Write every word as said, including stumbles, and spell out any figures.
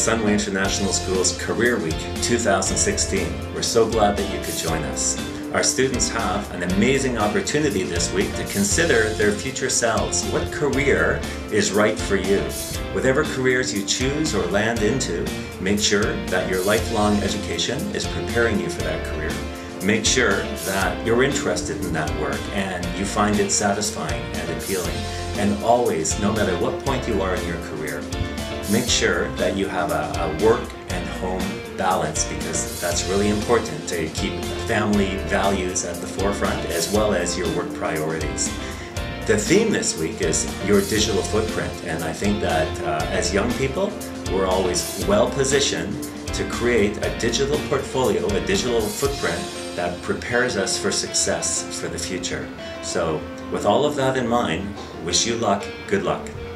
Sunway International School's Career Week two thousand sixteen. We're so glad that you could join us. Our students have an amazing opportunity this week to consider their future selves. What career is right for you? Whatever careers you choose or land into, make sure that your lifelong education is preparing you for that career. Make sure that you're interested in that work and you find it satisfying and appealing. And always, no matter what point you are in your career, make sure that you have a, a work and home balance, because that's really important to keep family values at the forefront as well as your work priorities. The theme this week is your digital footprint, and I think that uh, as young people, we're always well positioned to create a digital portfolio, a digital footprint that prepares us for success for the future. So with all of that in mind, wish you luck, good luck.